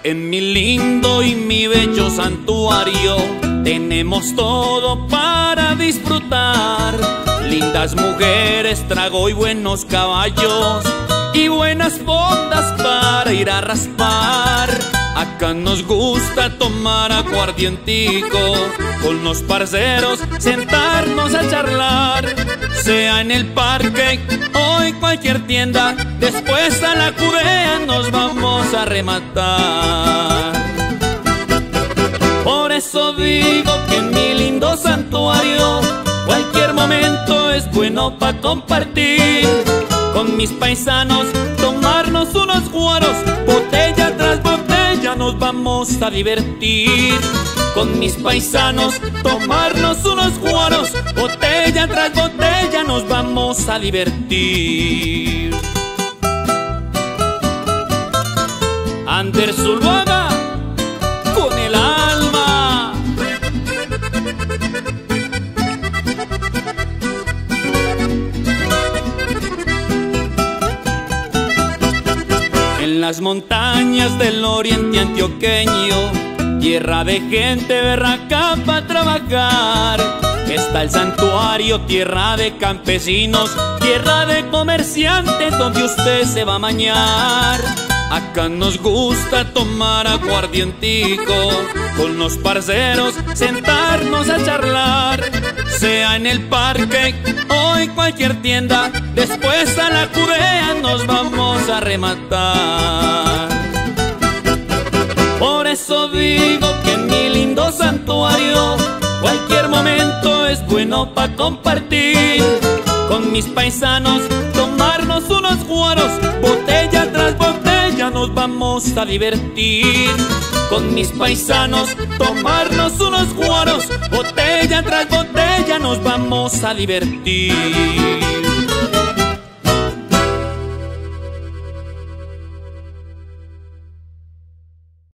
En mi lindo y mi bello santuario tenemos todo para disfrutar. Lindas mujeres, trago y buenos caballos y buenas fondas para ir a raspar. Acá nos gusta tomar aguardientico, con los parceros sentarnos a charlar. Sea en el parque o en cualquier tienda, después a la cubea nos vamos a rematar. Por eso digo que en mi lindo santuario cualquier momento es bueno para compartir. Con mis paisanos tomarnos unos guaros, botella tras botella nos vamos a divertir. Con mis paisanos tomarnos unos guaros, botella tras botella nos vamos a divertir. Ander Zuluaga con el alma. En las montañas del oriente antioqueño, tierra de gente berraca para trabajar, está el santuario, tierra de campesinos, tierra de comerciantes donde usted se va a bañar. Acá nos gusta tomar aguardientico, con los parceros sentarnos a charlar. Sea en el parque o en cualquier tienda, después a la cubea nos vamos a rematar. Por eso digo que en mi lindo santuario cualquier momento es bueno para compartir. Con mis paisanos tomarnos unos guaros, botella tras botella nos vamos a divertir. Con mis paisanos tomarnos unos guaros, botella tras botella nos vamos a divertir.